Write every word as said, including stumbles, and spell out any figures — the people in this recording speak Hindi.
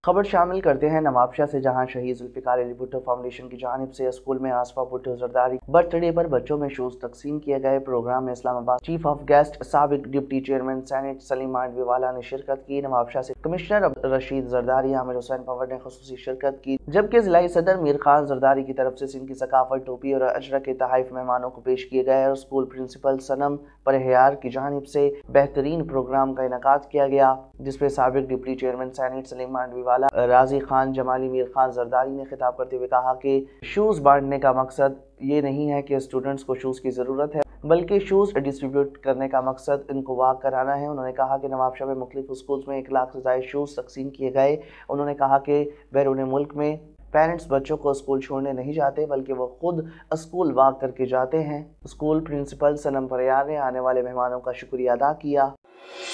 खबर शामिल करते हैं नवाबशाह से, जहां शहीद जुल्फिकार अली भुट्टो फाउंडेशन की जानिब से स्कूल में आसफा भुट्टो जरदारी बर्थडे पर बच्चों में शूज तकसीम किए गए। प्रोग्राम में इस्लामाबाद चीफ ऑफ गेस्ट साबिक deputy chairman senate Saleem Mandviwalla ने शिरकत की। नवाबशाह से कमिश्नर रशीद जरदारी, आमिर हुसैन पवर ने खुसूसी शिरकत की, जबकि जिला सदर मीर खान जरदारी की तरफ से सिंध की सकाफत, टोपी और अजरा के तहाइफ मेहमानों को पेश किए गए और स्कूल प्रिंसिपल सनम परहयार की जानिब से बेहतरीन प्रोग्राम का इनेकाद किया गया, जिसमें साबिक deputy chairman senate Saleem Mandviwalla, Raji Khan, Jamali, Mir Khan Zardari ने खिताब करते हुए कहा कि शूज बांटने का मकसद ये नहीं है कि स्टूडेंट्स को शूज की जरूरत है, बल्कि शूज डिस्ट्रीब्यूट करने का मकसद इनको वाक कराना है। उन्होंने कहा कि नवाबशाह में मुख्तलिफ स्कूल्स में एक लाख से ज्यादा शूज तकसीम किए गए। उन्होंने कहा कि बैरून मुल्क में पेरेंट्स बच्चों को स्कूल छोड़ने नहीं जाते, बल्कि वो खुद स्कूल वाक करके जाते हैं। स्कूल प्रिंसिपल सनम परयार ने आने वाले मेहमानों का शुक्रिया अदा किया।